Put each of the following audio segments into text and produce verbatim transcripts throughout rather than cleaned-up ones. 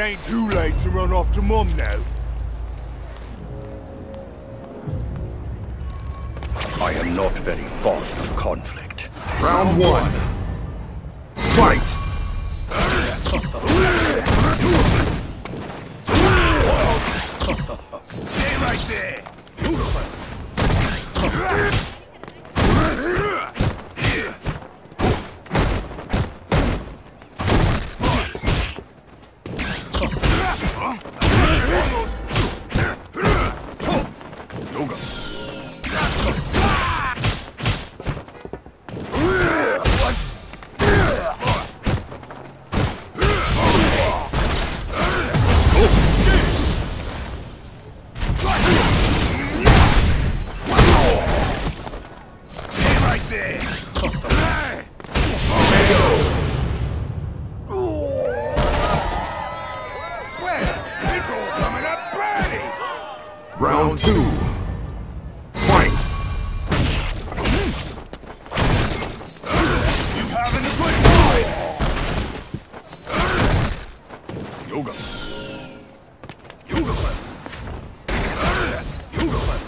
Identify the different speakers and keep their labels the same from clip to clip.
Speaker 1: ain't too late to run off to Mum now.
Speaker 2: I am not very fond of conflict. Round one. Fight!
Speaker 1: Stay right there!
Speaker 2: Round two. Fight!
Speaker 1: You having a good time?
Speaker 2: Yoga.
Speaker 1: Yoga Clef. Yoga Clef.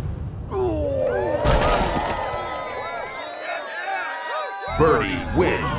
Speaker 2: Birdie wins.